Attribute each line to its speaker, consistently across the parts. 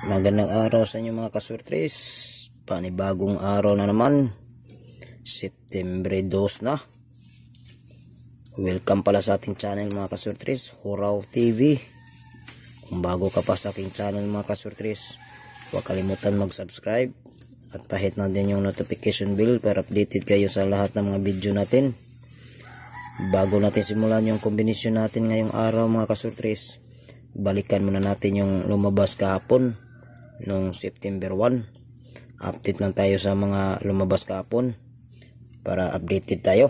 Speaker 1: Magandang araw sa inyo mga kaswertres. Panibagong araw na naman. September 2 na. Welcome pala sa ating channel mga kaswertres, Huraw TV. Kung bago ka pa sa aking channel mga kaswertres, huwag kalimutan mag-subscribe at pahit na din yung notification bell para updated kayo sa lahat ng mga video natin. Bago natin simulan yung kombinasyon natin ngayong araw mga kaswertres, balikan muna natin yung lumabas kahapon noong September 1. Update lang tayo sa mga lumabas kahapon para updated tayo.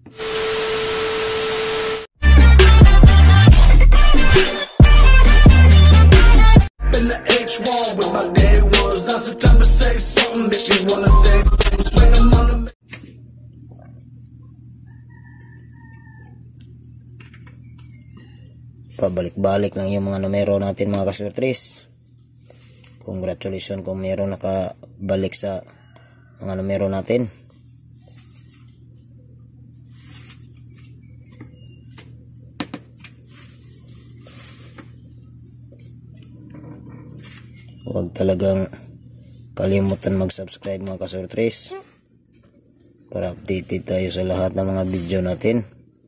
Speaker 1: Pabalik-balik lang yung mga numero natin mga kaswertres. Congratulations kung meron nakabalik sa mga numero natin. Huwag talagang kalimutan mag-subscribe mga kaswertres para updated tayo sa lahat ng mga video natin.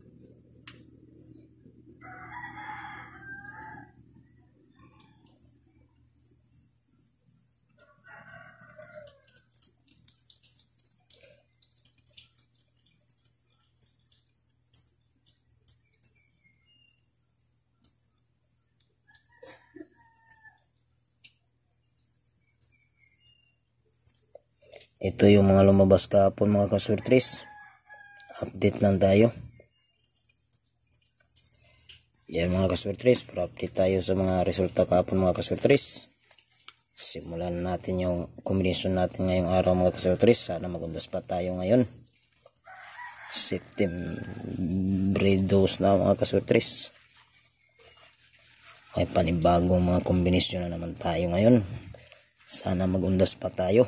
Speaker 1: Ito yung mga lumabas kahapon mga kaswertres. Update lang tayo. Yan mga kaswertres, para update tayo sa mga resulta kahapon mga kaswertres. Simulan natin yung kombinasyon natin ngayong araw mga kaswertres. Sana mag-ondaspot tayo ngayon. September 2 na mga kaswertres. May panibagong mga kombinasyon na naman tayo ngayon. Sana mag-ondaspot tayo.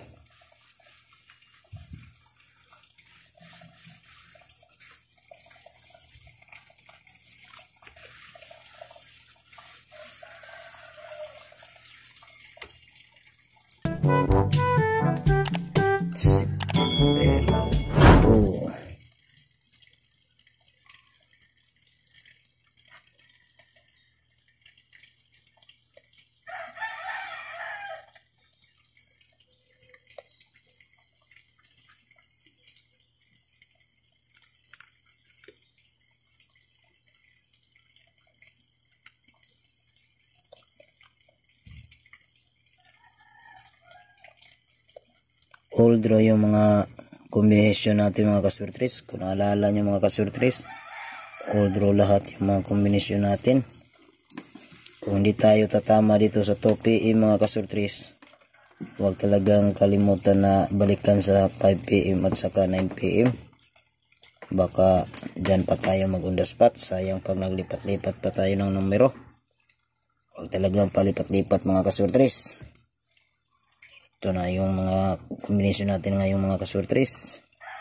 Speaker 1: All draw yung mga kombinasyon natin mga kaswertres. Kung naalala nyo mga kaswertres, all draw lahat yung mga kombinasyon natin. Kung hindi tayo tatama dito sa 2 PM mga kaswertres, huwag talagang kalimutan na balikan sa 5 PM at saka 9 PM. Baka dyan pa tayo mag-ondaspot. Sayang pag naglipat-lipat pa tayo ng numero. Huwag talagang palipat-lipat mga kaswertres. Ito na yung mga kombinasyon natin ngayong mga kaswertres.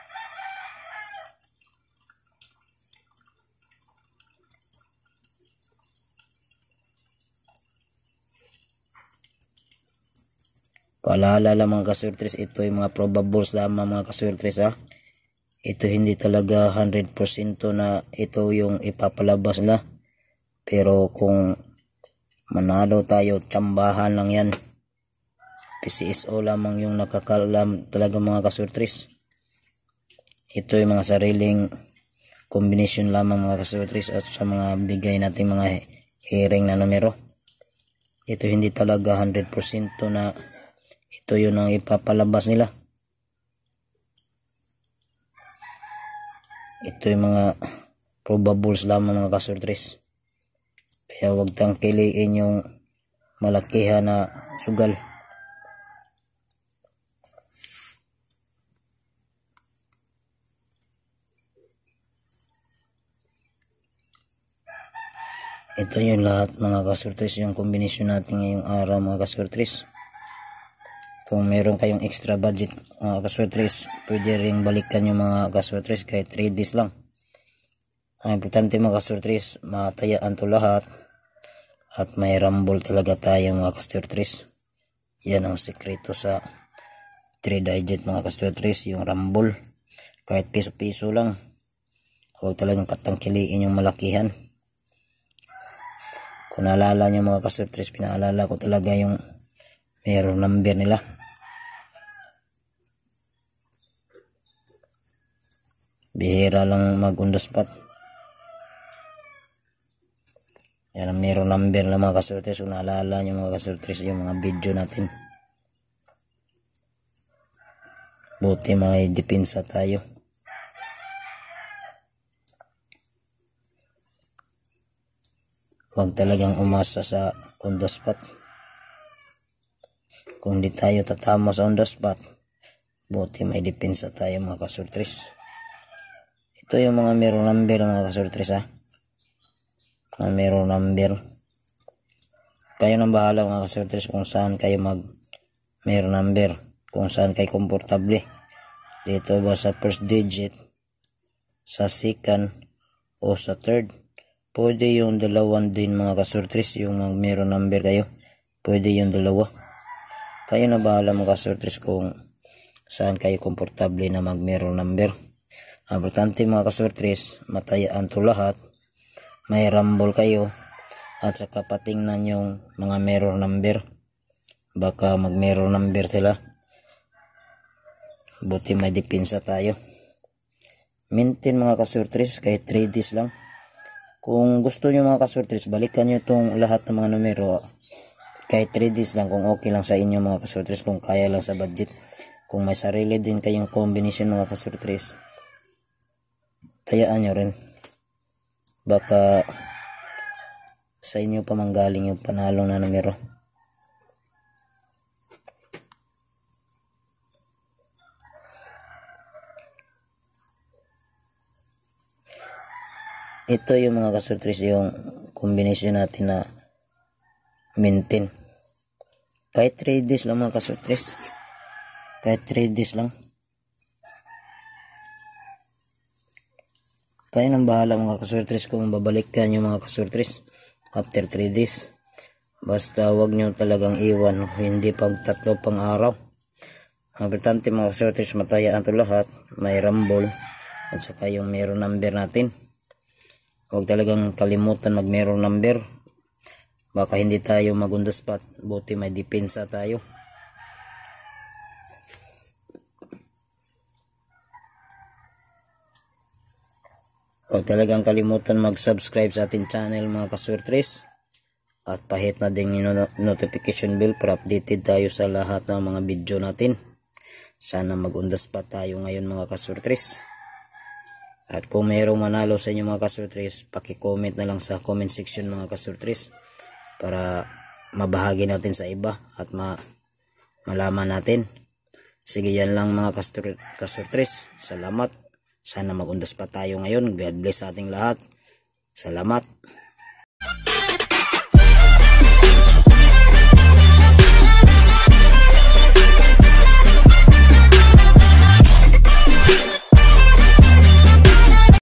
Speaker 1: Paalala lang mga kaswertres, ito yung mga probables lamang mga kaswertres ha. Ito hindi talaga 100% na ito yung ipapalabas na. Pero kung manalo tayo, tsambahan lang yan. PCSO lamang yung nakakalam talaga mga kaswertres. Ito yung mga sariling kombinasyon lamang mga kaswertres at sa mga bigay natin mga hearing na numero. Ito hindi talaga 100% na ito yun ang ipapalabas nila. Ito yung mga probables lamang mga kaswertres. Kaya huwag tangkiliin yung malakihan na sugal. Ito yung lahat mga kaswertres, yung kombinasyon natin ngayong araw mga kaswertres. Kung meron kayong extra budget mga kaswertres, pwede rin balikan yung mga kaswertres kahit 3 days lang. Ang importante mga kaswertres, matayaan to lahat at may rumble talaga tayo mga kaswertres. Yan ang sekreto sa 3 digit mga ka-Swertres, yung rumble. Kahit piso-piso lang, huwag talagang katangkiliin yung malakihan. Kung naalala nyo mga ka-Swertres, pinaalala ko talaga yung mirror number nila. Bihira lang mag on the spot. Yan ang mirror number ng mga ka-Swertres. Kung naalala nyo mga ka-Swertres yung mga video natin, buti may depensa tayo. Huwag talagang umasa sa on the spot. Kung hindi tayo tatama sa on the spot, buti may depensa tayo mga ka-Swertres. Ito yung mga mirror number mga ka-Swertres ha. Mga mirror number. Kayo nang bahala mga ka-Swertres kung saan kayo mag mirror number. Kung saan kayo komportable. Dito ba sa first digit, sa second, o sa third. Pwede yung dalawan din mga ka-Swertres, yung mag mirror number kayo. Pwede yung dalawa. Kayo na bahala mga ka-Swertres kung saan kayo komportable na mag mirror number. Ang importante mga ka-Swertres, matayaan to lahat. May rumble kayo at saka patingnan yung mga mirror number. Baka mag mirror number sila. Buti may depensa tayo. Maintain mga ka-Swertres kahit 3 days lang. Kung gusto nyo mga ka-Swertres, balikan nyo itong lahat ng mga numero kahit 3 days lang kung okay lang sa inyo mga ka-Swertres, kung kaya lang sa budget. Kung may sarili din kayong combination mga ka-Swertres, tayaan nyo rin. Baka sa inyo pa manggaling yung panalong na numero. Ito yung mga ka-Swertres, yung combination natin na maintain. Kahit 3 days lang mga ka-Swertres. Kahit 3 days lang. Kayo nang bahala mga ka-Swertres kung babalikan yung mga ka-Swertres after 3 days. Basta wag nyo talagang iwan, hindi pag 3 pang araw. Ang importante mga ka-Swertres, matayaan to lahat. May rumble at saka yung mirror number natin. Huwag talagang kalimutan mag mirror number. Baka hindi tayo mag on the spot. Buti may depensa tayo. Huwag talagang kalimutan mag-subscribe sa ating channel mga ka-Swertres. At pahit na din yung notification bell para updated tayo sa lahat ng mga video natin. Sana mag on the spot tayo ngayon mga ka-Swertres. At kung mayroong manalo sa inyo mga ka-Swertres, paki-comment na lang sa comment section mga ka-Swertres para mabahagi natin sa iba at malaman natin. Sige, yan lang mga ka-Swertres. Salamat. Sana mag on the spot tayo ngayon. God bless sa ating lahat. Salamat.